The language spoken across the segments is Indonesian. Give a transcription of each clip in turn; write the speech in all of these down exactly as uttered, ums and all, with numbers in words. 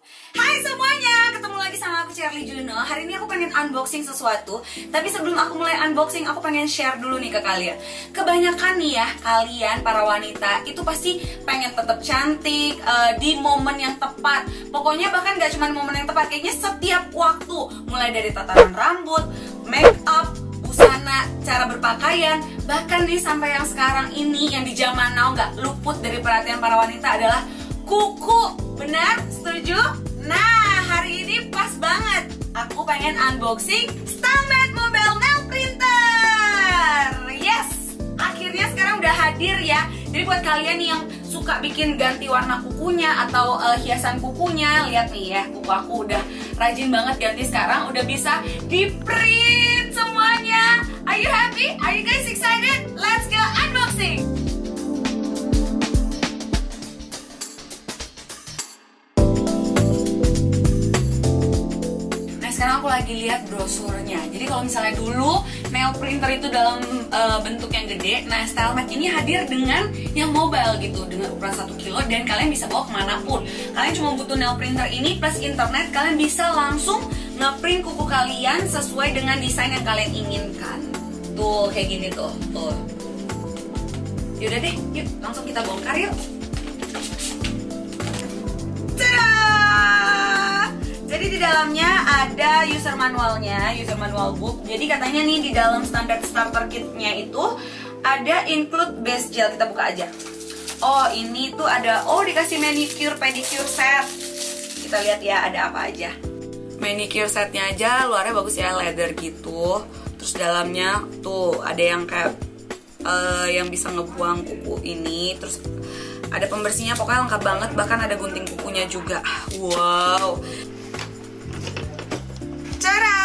Hai semuanya, ketemu lagi sama aku Cherly Juno. Hari ini aku pengen unboxing sesuatu. Tapi sebelum aku mulai unboxing, aku pengen share dulu nih ke kalian. Kebanyakan nih ya, kalian para wanita itu pasti pengen tetap cantik uh, di momen yang tepat. Pokoknya bahkan gak cuma momen yang tepat, kayaknya setiap waktu. Mulai dari tatanan rambut, make up, busana, cara berpakaian. Bahkan nih sampai yang sekarang ini, yang di zaman now gak luput dari perhatian para wanita adalah kuku. Benar? Setuju? Nah, hari ini pas banget. Aku pengen unboxing Stalmed Mobile Nail Printer. Yes, akhirnya sekarang udah hadir ya. Jadi buat kalian nih yang suka bikin ganti warna kukunya atau uh, hiasan kukunya, lihat nih ya, kuku aku udah rajin banget ganti sekarang. Udah bisa di print semuanya. Are you happy? Are you guys excited? Let's go unboxing. Sekarang aku lagi lihat brosurnya. Jadi kalau misalnya dulu nail printer itu dalam uh, bentuk yang gede, nah Stalmed ini hadir dengan yang mobile gitu, dengan ukuran satu kilo dan kalian bisa bawa kemanapun. Kalian cuma butuh nail printer ini plus internet, kalian bisa langsung ngeprint kuku kalian sesuai dengan desain yang kalian inginkan. Tuh kayak gini tuh, tuh. Yaudah deh, yuk langsung kita bongkar yuk. Jadi di dalamnya ada user manualnya, user manual book. Jadi katanya nih di dalam standar starter kitnya itu ada include base gel. Kita buka aja. Oh ini tuh ada, oh dikasih manicure pedicure set. Kita lihat ya ada apa aja. Manicure setnya aja luarnya bagus ya, leather gitu. Terus dalamnya tuh ada yang kayak uh, yang bisa ngebuang kuku ini. Terus ada pembersihnya, pokoknya lengkap banget. Bahkan ada gunting kukunya juga. Wow. Cara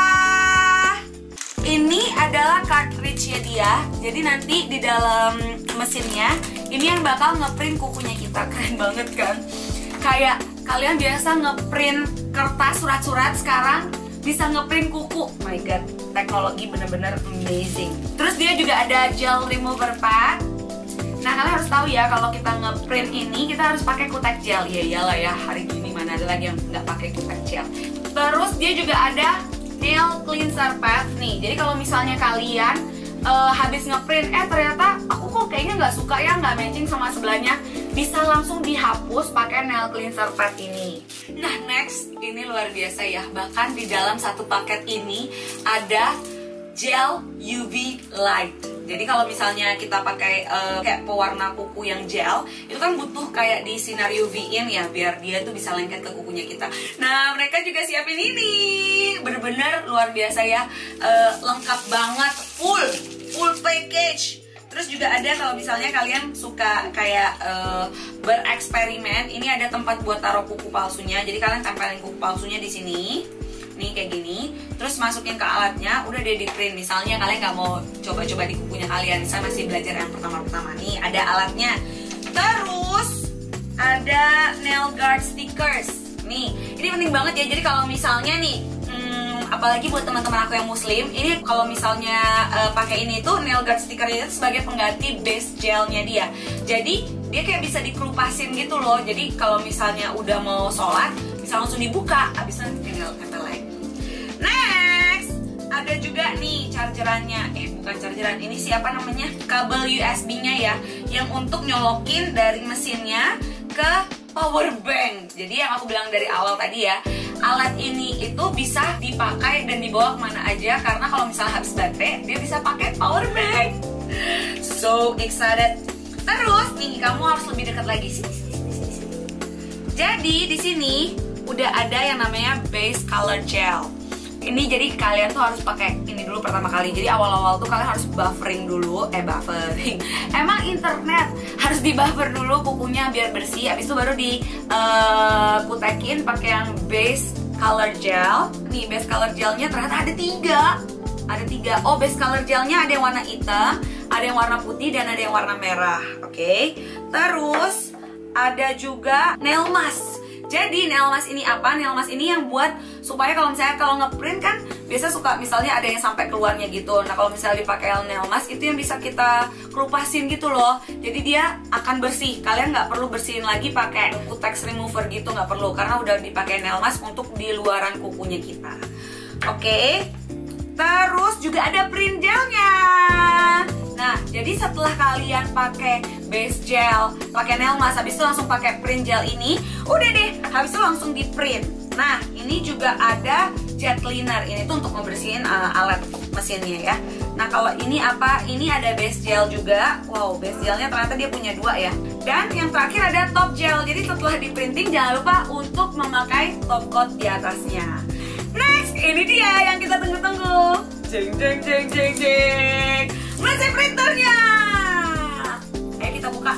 ini adalah cartridge-nya dia. Jadi nanti di dalam mesinnya ini yang bakal ngeprint kukunya kita. Keren banget kan? Kayak kalian biasa ngeprint kertas surat-surat, sekarang bisa ngeprint kuku. Oh my god, teknologi bener-bener amazing. Terus dia juga ada gel remover pad. Nah kalian harus tahu ya, kalau kita ngeprint ini kita harus pakai kutek gel. Ya iyalah ya, hari gini mana ada lagi yang nggak pakai kutek gel. Terus dia juga ada nail cleanser pad nih. Jadi kalau misalnya kalian uh, habis ngeprint, eh ternyata aku kok kayaknya nggak suka ya, nggak matching sama sebelahnya, bisa langsung dihapus pakai nail cleanser pad ini. Nah next, ini luar biasa ya. Bahkan di dalam satu paket ini ada gel U V light. Jadi kalau misalnya kita pakai uh, kayak pewarna kuku yang gel, itu kan butuh kayak di sinar U V-in ya, biar dia tuh bisa lengket ke kukunya kita. Nah mereka juga siapin ini, bener-bener luar biasa ya, uh, lengkap banget, full, full package. Terus juga ada kalau misalnya kalian suka kayak uh, bereksperimen, ini ada tempat buat taruh kuku palsunya. Jadi kalian tempelin kuku palsunya di sini. Nih kayak gini, terus masukin ke alatnya, udah deh di print. Misalnya kalian nggak mau coba-coba di kukunya kalian, saya masih belajar yang pertama-pertama nih, ada alatnya. Terus ada nail guard stickers. Nih, ini penting banget ya. Jadi kalau misalnya nih, hmm, apalagi buat teman-teman aku yang muslim, ini kalau misalnya uh, pakai ini tuh nail guard sticker itu sebagai pengganti base gelnya dia. Jadi dia kayak bisa dikelupasin gitu loh. Jadi kalau misalnya udah mau sholat, bisa langsung dibuka, abis itu tinggal tempel lagi. Next, ada juga nih chargerannya. Eh bukan chargeran, ini siapa namanya? Kabel U S B-nya ya, yang untuk nyolokin dari mesinnya ke power bank. Jadi yang aku bilang dari awal tadi ya, alat ini itu bisa dipakai dan dibawa kemana aja, karena kalau misalnya habis baterai, dia bisa pakai power bank. So excited. Terus nih, kamu harus lebih dekat lagi. Sini, sini, sini, sini. Jadi di sini udah ada yang namanya base color gel. Ini jadi kalian tuh harus pakai ini dulu pertama kali. Jadi awal-awal tuh kalian harus buffering dulu, eh buffering. Emang internet harus di buffer dulu kukunya biar bersih. Habis itu baru di uh, kutekin pakai yang base color gel. Nih base color gelnya ternyata ada tiga. Ada tiga. Oh base color gelnya ada yang warna hitam, ada yang warna putih dan ada yang warna merah. Oke. Okay. Terus ada juga nail mask. Jadi nail mask ini apa? Nail mask ini yang buat supaya kalau misalnya kalau ngeprint kan biasa suka misalnya ada yang sampai keluarnya gitu. Nah kalau misalnya dipakai nail mask itu yang bisa kita kelupasin gitu loh, jadi dia akan bersih. Kalian nggak perlu bersihin lagi pakai cutex remover gitu, nggak perlu, karena udah dipakai nail mask untuk di luaran kukunya kita. Oke, terus juga ada print gelnya. Nah, jadi setelah kalian pakai base gel, pakai nail mask, habis itu langsung pakai print gel ini, udah deh, habis itu langsung di print. Nah, ini juga ada jet cleaner, ini tuh untuk membersihin uh, alat mesinnya ya. Nah, kalau ini apa? Ini ada base gel juga. Wow, base gelnya ternyata dia punya dua ya. Dan yang terakhir ada top gel. Jadi setelah di printing jangan lupa untuk memakai top coat di atasnya. Next, ini dia yang kita tunggu-tunggu. Jeng jeng jeng jeng jeng. Mesin printernya. Ayo kita buka.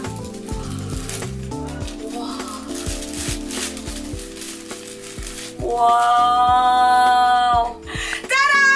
Wow. Wow. Tada!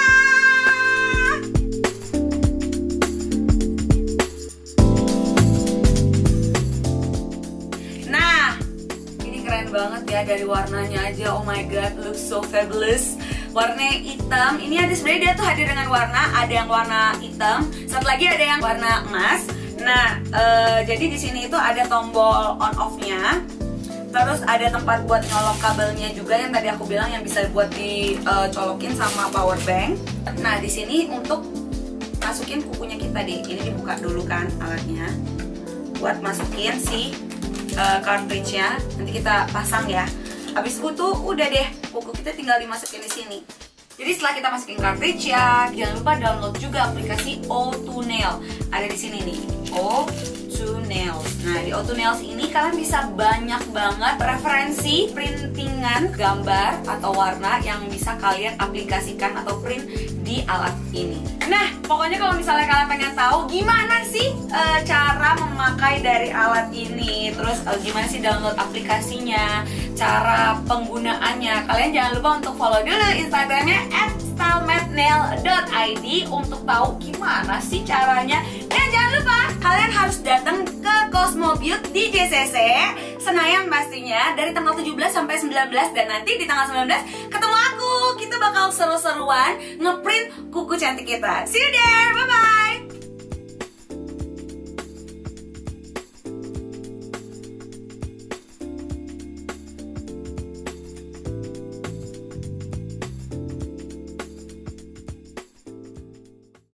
Nah, ini keren banget ya dari warnanya aja. Oh my god, looks so fabulous. Warnanya hitam, ini ada sebenarnya dia tuh hadir dengan warna, ada yang warna hitam, satu lagi ada yang warna emas. Nah, uh, jadi di sini itu ada tombol on off-nya, terus ada tempat buat nyolok kabelnya juga yang tadi aku bilang yang bisa buat dicolokin sama power bank. Nah, di sini untuk masukin kukunya kita deh, ini dibuka dulu kan alatnya, buat masukin si uh, cartridge-nya, nanti kita pasang ya. Habis itu udah deh, kuku kita tinggal dimasukin di sini. Jadi setelah kita masukin cartridge ya, jangan lupa download juga aplikasi O two Nail. Ada di sini nih, O two Nails. Nah, di O two Nails ini kalian bisa banyak banget referensi printingan gambar atau warna yang bisa kalian aplikasikan atau print di alat ini. Nah, pokoknya kalau misalnya kalian pengen tahu gimana sih e, cara memakai dari alat ini, terus e, gimana sih download aplikasinya, cara penggunaannya, kalian jangan lupa untuk follow dulu Instagramnya at stylematnail dot i d untuk tahu gimana sih caranya. Dan jangan lupa kalian harus datang ke Cosmo Beauty di J C C Senayan pastinya dari tanggal tujuh belas sampai sembilan belas, dan nanti di tanggal sembilan belas ketemu aku. Kita bakal seru-seruan ngeprint kuku cantik kita. See you there, bye bye.